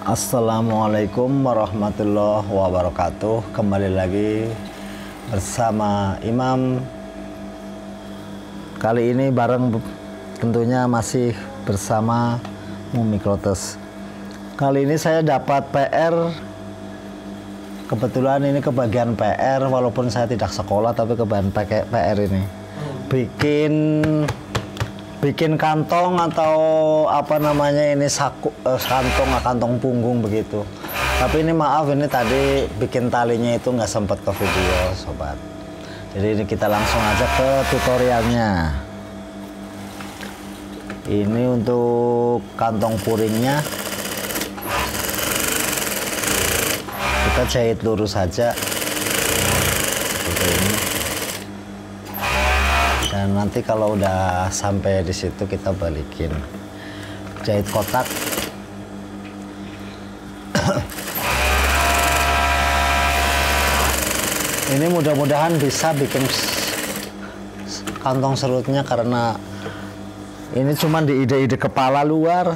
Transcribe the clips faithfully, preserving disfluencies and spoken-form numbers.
Assalamualaikum warahmatullahi wabarakatuh. Kembali lagi bersama Imam. Kali ini bareng tentunya masih bersama Mumikrotes. Kali ini saya dapat P R. Kebetulan ini kebagian P R, walaupun saya tidak sekolah tapi kebagian pakai P R ini. Bikin bikin kantong atau apa namanya ini saku eh, kantong kantong punggung begitu. Tapi ini maaf, ini tadi bikin talinya itu nggak sempat ke video sobat. Jadi ini kita langsung aja ke tutorialnya. Ini untuk kantong puringnya kita jahit lurus saja seperti ini. Dan nanti kalau udah sampai di situ kita balikin, jahit kotak. Ini mudah-mudahan bisa bikin kantong serutnya, karena ini cuma di ide-ide kepala luar.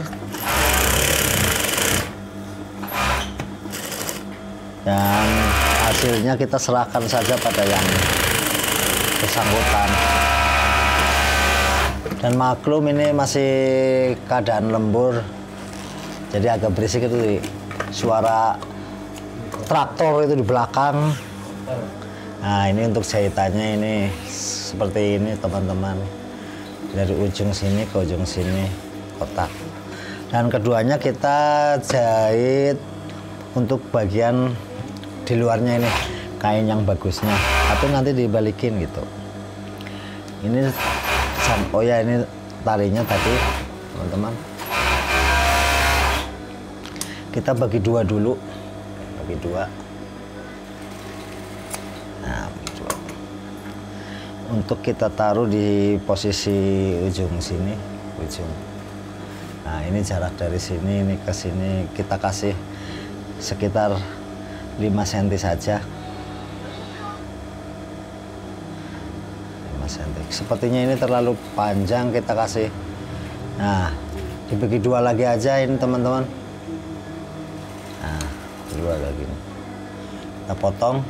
Dan hasilnya kita serahkan saja pada yang bersangkutan. Dan maklum ini masih keadaan lembur, jadi agak berisik itu suara traktor itu di belakang. Nah, ini untuk jahitannya ini seperti ini teman-teman, dari ujung sini ke ujung sini kotak. Dan keduanya kita jahit untuk bagian di luarnya ini kain yang bagusnya, tapi nanti dibalikin gitu. Ini oh ya, ini talinya tadi teman-teman kita bagi dua dulu, bagi dua. Nah, dua. Untuk kita taruh di posisi ujung sini, ujung. Nah, ini jarak dari sini ini ke sini kita kasih sekitar lima sentimeter saja. Sepertinya ini terlalu panjang, kita kasih, nah dibagi dua lagi aja ini teman-teman. Nah, dua lagi kita potong.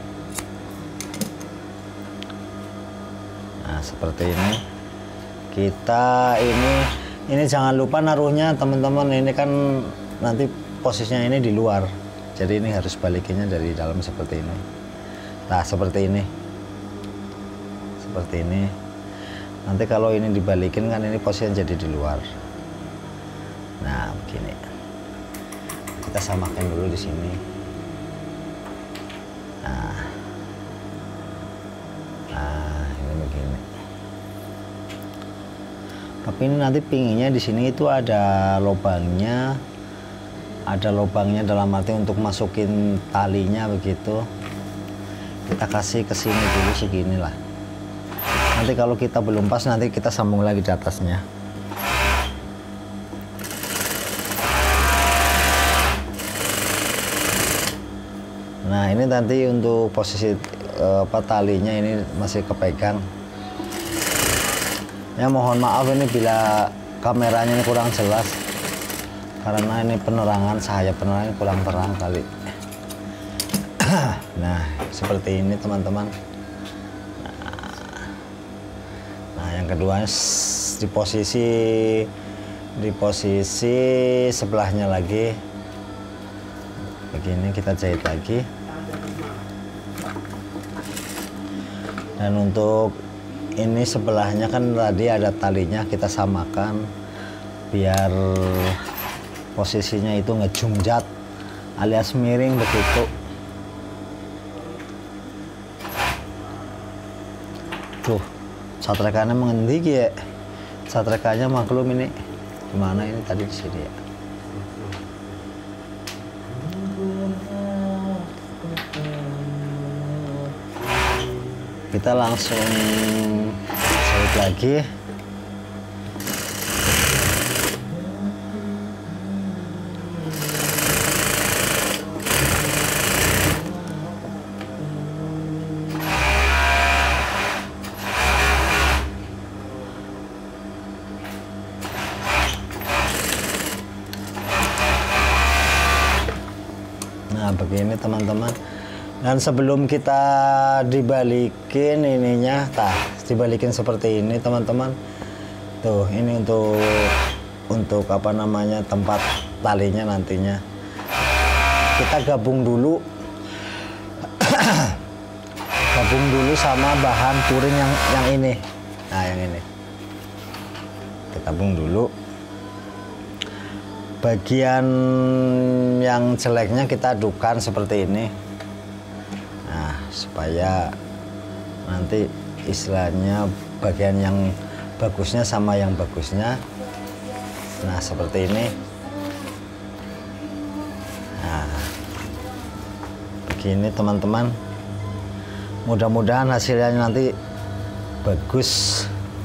Nah, seperti ini kita ini ini jangan lupa naruhnya teman-teman. Ini kan nanti posisinya ini di luar, jadi ini harus balikinnya dari dalam seperti ini. Nah, seperti ini seperti ini. Nanti kalau ini dibalikin kan ini posisinya jadi di luar. Nah, begini. Kita samakan dulu di sini. Nah, nah ini begini. Tapi ini nanti pinginya di sini itu ada lubangnya, ada lubangnya dalam arti untuk masukin talinya begitu. Kita kasih ke sini dulu segini lah. Nanti kalau kita belum pas, nanti kita sambung lagi di atasnya. Nah, ini nanti untuk posisi eh, apa talinya ini masih kepegang. Ya, mohon maaf ini bila kameranya ini kurang jelas, karena ini penerangan, cahaya penerangan kurang terang kali. Nah, seperti ini teman-teman. Kedua di posisi di posisi sebelahnya lagi begini, kita jahit lagi. Dan untuk ini sebelahnya kan tadi ada talinya, kita samakan biar posisinya itu ngejungjat alias miring begitu. Tuh, satrekannya mengendi ya, satrekannya maklum ini gimana ini tadi di sini ya. Kita langsung jahit lagi. Nah begini teman-teman. Dan sebelum kita dibalikin ininya, tah dibalikin seperti ini teman-teman. Tuh ini untuk untuk apa namanya tempat talinya nantinya. Kita gabung dulu, gabung dulu sama bahan puring yang yang ini. Nah yang ini. Kita gabung dulu. Bagian yang jeleknya kita adukan seperti ini. Nah, supaya nanti istilahnya bagian yang bagusnya sama yang bagusnya. Nah, seperti ini. Nah, begini teman-teman. Mudah-mudahan hasilnya nanti bagus.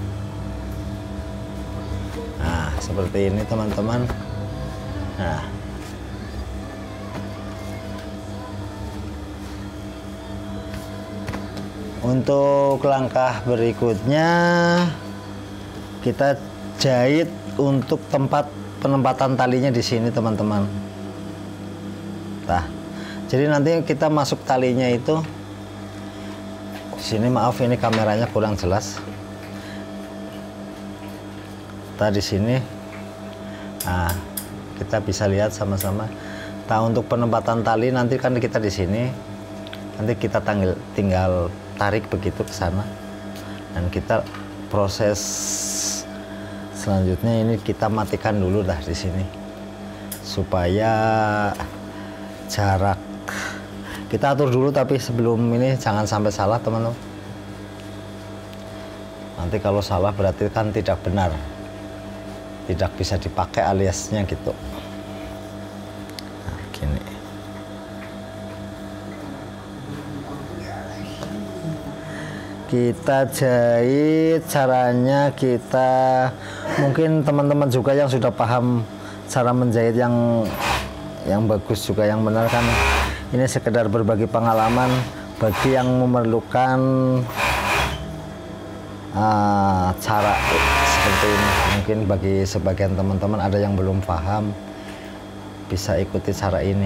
Nah, seperti ini teman-teman. Nah, untuk langkah berikutnya kita jahit untuk tempat penempatan talinya di sini teman-teman. Nah, jadi nanti kita masuk talinya itu di sini. Maaf ini kameranya kurang jelas. Nah, di sini. Nah, kita bisa lihat sama-sama. Nah, untuk penempatan tali nanti kan kita di sini. Nanti kita tinggal tinggal tarik begitu ke sana, dan kita proses selanjutnya ini kita matikan dulu dah di sini supaya jarak kita atur dulu. Tapi sebelum ini jangan sampai salah teman-teman, nanti kalau salah berarti kan tidak benar, tidak bisa dipakai aliasnya gitu. Nah, gini. Kita jahit caranya, kita mungkin teman-teman juga yang sudah paham cara menjahit yang yang bagus juga yang benar kan, ini sekedar berbagi pengalaman bagi yang memerlukan uh, cara seperti ini. Mungkin bagi sebagian teman-teman ada yang belum paham, bisa ikuti cara ini.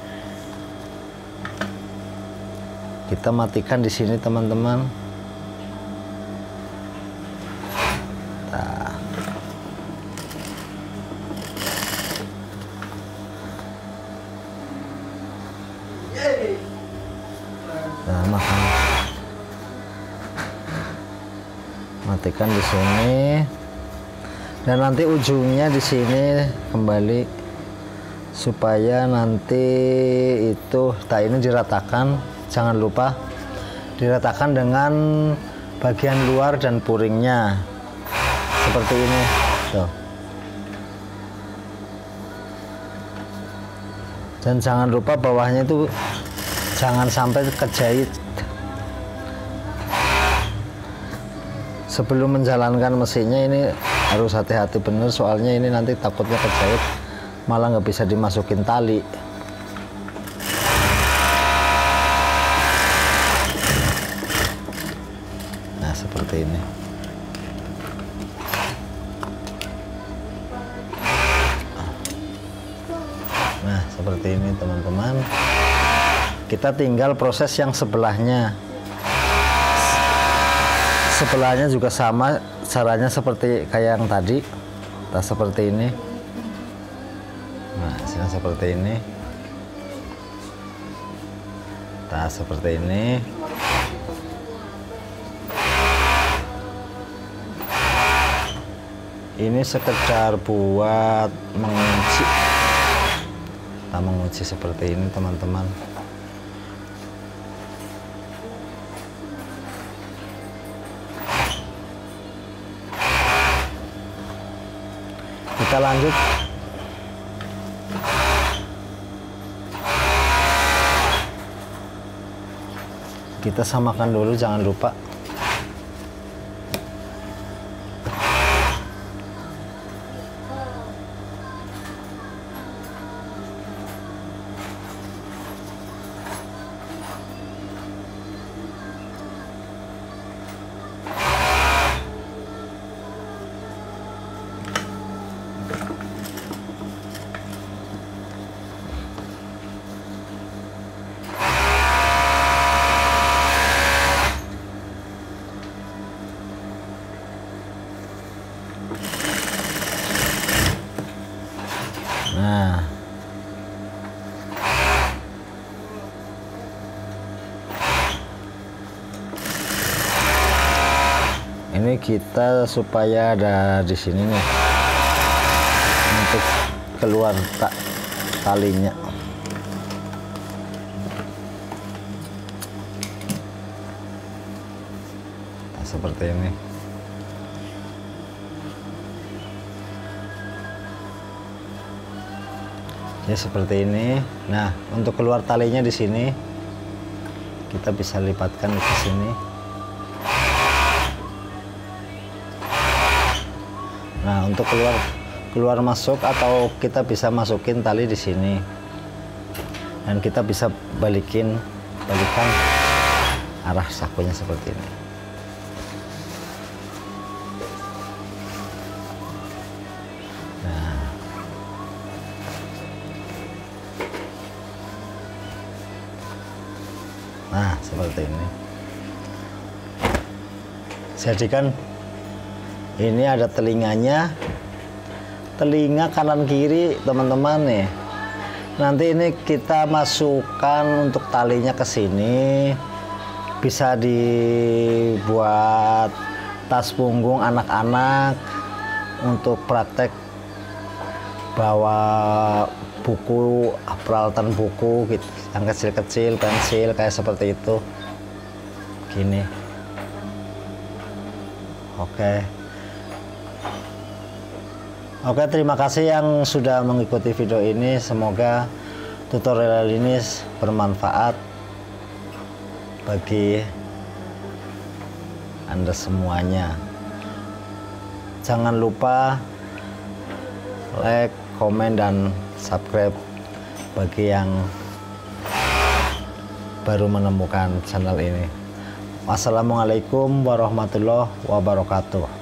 Kita matikan di sini teman-teman. Nah, makan. Matikan di sini, dan nanti ujungnya di sini kembali supaya nanti itu, tak ini diratakan. Jangan lupa diratakan dengan bagian luar dan puringnya seperti ini. Tuh. Dan jangan lupa bawahnya itu jangan sampai kejahit. Sebelum menjalankan mesinnya ini harus hati-hati bener, soalnya ini nanti takutnya kejahit malah nggak bisa dimasukin tali. Nah seperti ini. Nah seperti ini teman-teman. Kita tinggal proses yang sebelahnya. Sebelahnya juga sama caranya seperti kayak yang tadi. Nah, seperti ini. Nah, sini seperti ini. Nah, seperti ini. Ini sekedar buat mengunci. Kita mengunci seperti ini, teman-teman. Kita lanjut. Kita samakan dulu, jangan lupa. Nah, ini kita supaya ada di sini nih untuk keluar tak talinya. Nah, seperti ini. Ya seperti ini. Nah, untuk keluar talinya di sini kita bisa lipatkan ke sini. Nah, untuk keluar keluar masuk atau kita bisa masukin tali di sini. Dan kita bisa balikin balikan arah sakunya seperti ini. Nah, seperti ini. Jadikan ini ada telinganya, telinga kanan kiri teman-teman nih. Nanti ini kita masukkan untuk talinya ke sini, bisa dibuat tas punggung anak-anak untuk praktek bawa buku, peralatan buku gitu, yang kecil-kecil, pensil kayak seperti itu. Gini. Oke. Oke, terima kasih yang sudah mengikuti video ini. Semoga tutorial ini bermanfaat bagi Anda semuanya. Jangan lupa like, komen, dan subscribe bagi yang baru menemukan channel ini. Wassalamualaikum warahmatullahi wabarakatuh.